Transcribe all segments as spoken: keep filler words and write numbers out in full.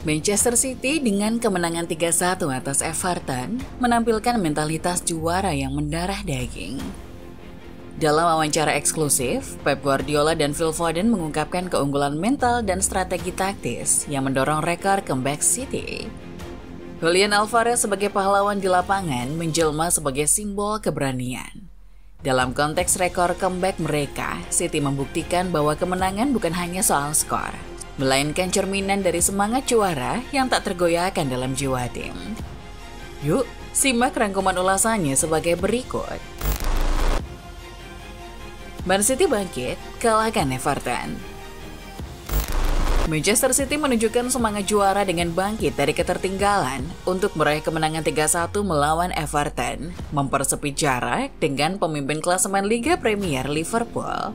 Manchester City dengan kemenangan tiga satu atas Everton menampilkan mentalitas juara yang mendarah daging. Dalam wawancara eksklusif, Pep Guardiola dan Phil Foden mengungkapkan keunggulan mental dan strategi taktis yang mendorong rekor comeback City. Julian Alvarez sebagai pahlawan di lapangan menjelma sebagai simbol keberanian. Dalam konteks rekor comeback mereka, City membuktikan bahwa kemenangan bukan hanya soal skor, melainkan cerminan dari semangat juara yang tak tergoyahkan dalam jiwa tim. Yuk, simak rangkuman ulasannya sebagai berikut. Man City bangkit, kalahkan Everton. Manchester City menunjukkan semangat juara dengan bangkit dari ketertinggalan untuk meraih kemenangan tiga satu melawan Everton, mempersempit jarak dengan pemimpin klasemen Liga Premier Liverpool.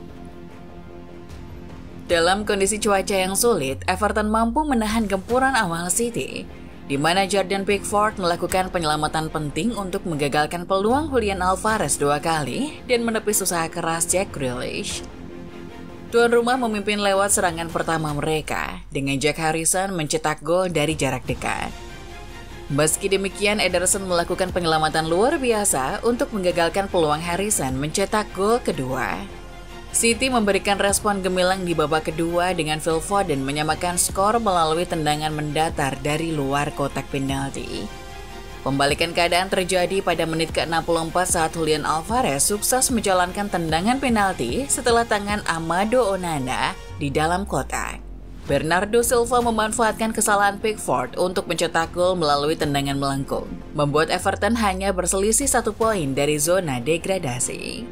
Dalam kondisi cuaca yang sulit, Everton mampu menahan gempuran awal City, di mana Jordan Pickford melakukan penyelamatan penting untuk menggagalkan peluang Julian Alvarez dua kali dan menepis usaha keras Jack Grealish. Tuan rumah memimpin lewat serangan pertama mereka, dengan Jack Harrison mencetak gol dari jarak dekat. Meski demikian, Ederson melakukan penyelamatan luar biasa untuk menggagalkan peluang Harrison mencetak gol kedua. City memberikan respon gemilang di babak kedua dengan Phil Foden menyamakan skor melalui tendangan mendatar dari luar kotak penalti. Pembalikan keadaan terjadi pada menit ke enam puluh empat saat Julian Alvarez sukses menjalankan tendangan penalti setelah tangan Amado Onana di dalam kotak. Bernardo Silva memanfaatkan kesalahan Pickford untuk mencetak gol melalui tendangan melengkung, membuat Everton hanya berselisih satu poin dari zona degradasi.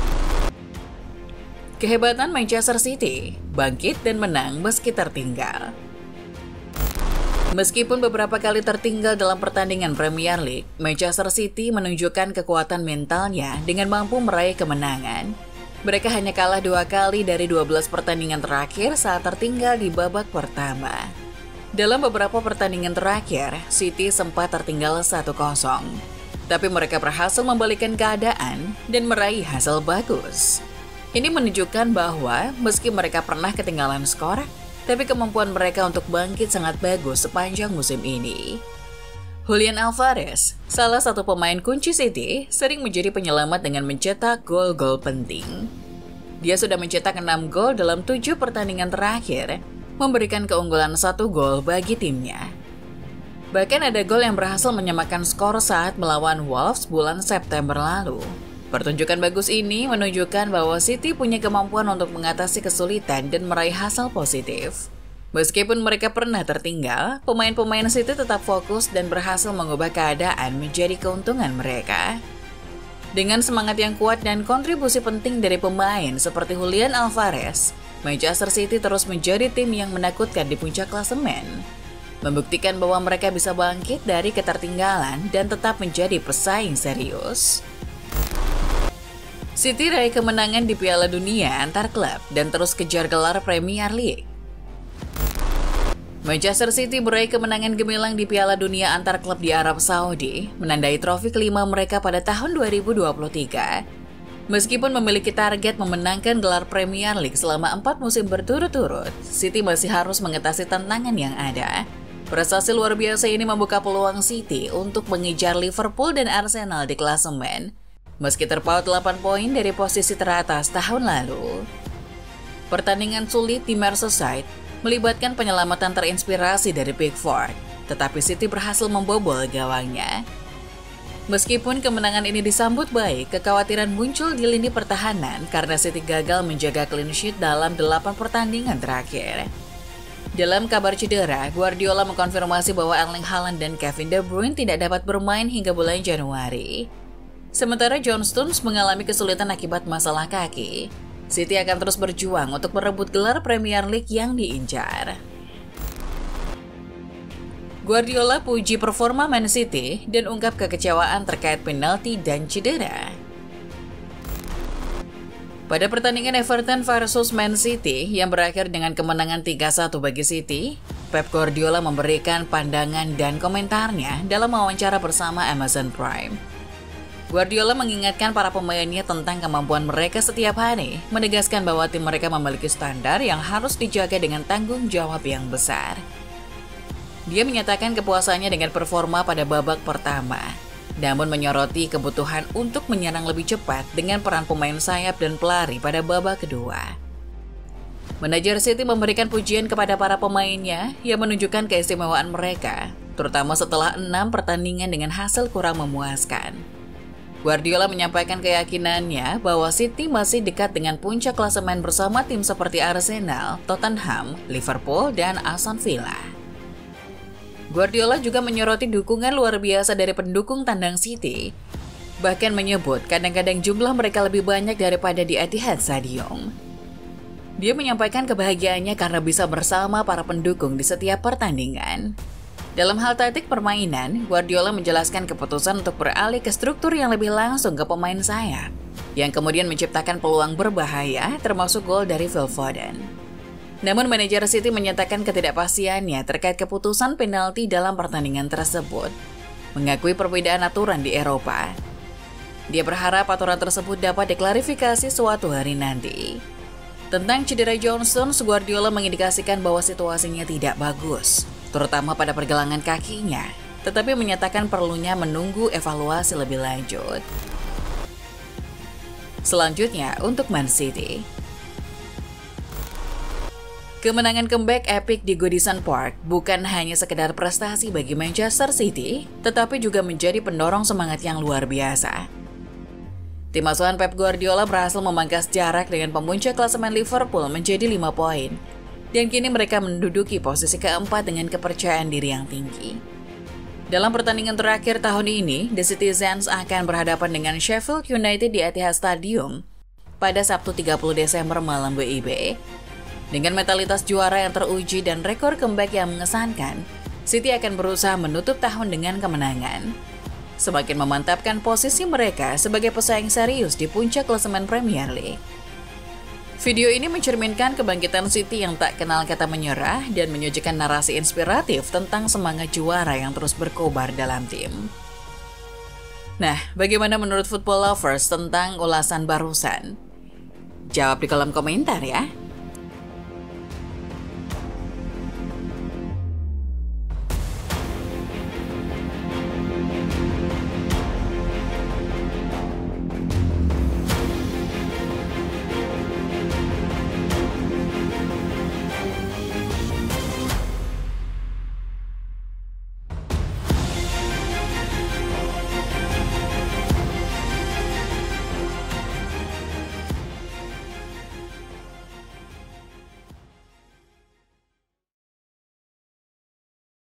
Kehebatan Manchester City, bangkit dan menang meski tertinggal. Meskipun beberapa kali tertinggal dalam pertandingan Premier League, Manchester City menunjukkan kekuatan mentalnya dengan mampu meraih kemenangan. Mereka hanya kalah dua kali dari dua belas pertandingan terakhir saat tertinggal di babak pertama. Dalam beberapa pertandingan terakhir, City sempat tertinggal satu kosong. Tapi mereka berhasil membalikkan keadaan dan meraih hasil bagus. Ini menunjukkan bahwa meski mereka pernah ketinggalan skor, tapi kemampuan mereka untuk bangkit sangat bagus sepanjang musim ini. Julian Alvarez, salah satu pemain kunci City, sering menjadi penyelamat dengan mencetak gol-gol penting. Dia sudah mencetak enam gol dalam tujuh pertandingan terakhir, memberikan keunggulan satu gol bagi timnya. Bahkan ada gol yang berhasil menyamakan skor saat melawan Wolves bulan September lalu. Pertunjukan bagus ini menunjukkan bahwa City punya kemampuan untuk mengatasi kesulitan dan meraih hasil positif. Meskipun mereka pernah tertinggal, pemain-pemain City tetap fokus dan berhasil mengubah keadaan menjadi keuntungan mereka. Dengan semangat yang kuat dan kontribusi penting dari pemain seperti Julian Alvarez, Manchester City terus menjadi tim yang menakutkan di puncak klasemen, membuktikan bahwa mereka bisa bangkit dari ketertinggalan dan tetap menjadi pesaing serius. City raih kemenangan di Piala Dunia antar klub dan terus kejar gelar Premier League. Manchester City meraih kemenangan gemilang di Piala Dunia antar klub di Arab Saudi, menandai trofi kelima mereka pada tahun dua ribu dua puluh tiga. Meskipun memiliki target memenangkan gelar Premier League selama empat musim berturut-turut, City masih harus mengatasi tantangan yang ada. Prestasi luar biasa ini membuka peluang City untuk mengejar Liverpool dan Arsenal di klasemen, meski terpaut delapan poin dari posisi teratas tahun lalu. Pertandingan sulit di Merseyside melibatkan penyelamatan terinspirasi dari Pickford, tetapi City berhasil membobol gawangnya. Meskipun kemenangan ini disambut baik, kekhawatiran muncul di lini pertahanan karena City gagal menjaga clean sheet dalam delapan pertandingan terakhir. Dalam kabar cedera, Guardiola mengkonfirmasi bahwa Erling Haaland dan Kevin De Bruyne tidak dapat bermain hingga bulan Januari. Sementara John Stones mengalami kesulitan akibat masalah kaki. City akan terus berjuang untuk merebut gelar Premier League yang diincar. Guardiola puji performa Man City dan ungkap kekecewaan terkait penalti dan cedera. Pada pertandingan Everton versus Man City yang berakhir dengan kemenangan tiga satu bagi City, Pep Guardiola memberikan pandangan dan komentarnya dalam wawancara bersama Amazon Prime. Guardiola mengingatkan para pemainnya tentang kemampuan mereka setiap hari, menegaskan bahwa tim mereka memiliki standar yang harus dijaga dengan tanggung jawab yang besar. Dia menyatakan kepuasannya dengan performa pada babak pertama, namun menyoroti kebutuhan untuk menyerang lebih cepat dengan peran pemain sayap dan pelari pada babak kedua. Manajer City memberikan pujian kepada para pemainnya yang menunjukkan keistimewaan mereka, terutama setelah enam pertandingan dengan hasil kurang memuaskan. Guardiola menyampaikan keyakinannya bahwa City masih dekat dengan puncak klasemen bersama tim seperti Arsenal, Tottenham, Liverpool, dan Aston Villa. Guardiola juga menyoroti dukungan luar biasa dari pendukung tandang City, bahkan menyebut kadang-kadang jumlah mereka lebih banyak daripada di Etihad Stadium. Dia menyampaikan kebahagiaannya karena bisa bersama para pendukung di setiap pertandingan. Dalam hal taktik permainan, Guardiola menjelaskan keputusan untuk beralih ke struktur yang lebih langsung ke pemain sayap, yang kemudian menciptakan peluang berbahaya termasuk gol dari Phil Foden. Namun manajer City menyatakan ketidakpastiannya terkait keputusan penalti dalam pertandingan tersebut, mengakui perbedaan aturan di Eropa. Dia berharap aturan tersebut dapat diklarifikasi suatu hari nanti. Tentang cedera Johnson, Guardiola mengindikasikan bahwa situasinya tidak bagus, terutama pada pergelangan kakinya, tetapi menyatakan perlunya menunggu evaluasi lebih lanjut. Selanjutnya untuk Man City. Kemenangan comeback epic di Goodison Park bukan hanya sekedar prestasi bagi Manchester City, tetapi juga menjadi pendorong semangat yang luar biasa. Tim asuhan Pep Guardiola berhasil memangkas jarak dengan pemuncak klasemen Liverpool menjadi lima poin, dan kini mereka menduduki posisi keempat dengan kepercayaan diri yang tinggi. Dalam pertandingan terakhir tahun ini, The Citizens akan berhadapan dengan Sheffield United di Etihad Stadium pada Sabtu tiga puluh Desember malam W I B. Dengan mentalitas juara yang teruji dan rekor comeback yang mengesankan, City akan berusaha menutup tahun dengan kemenangan, semakin memantapkan posisi mereka sebagai pesaing serius di puncak klasemen Premier League. Video ini mencerminkan kebangkitan City yang tak kenal kata menyerah dan menyajikan narasi inspiratif tentang semangat juara yang terus berkobar dalam tim. Nah, bagaimana menurut football lovers tentang ulasan barusan? Jawab di kolom komentar ya.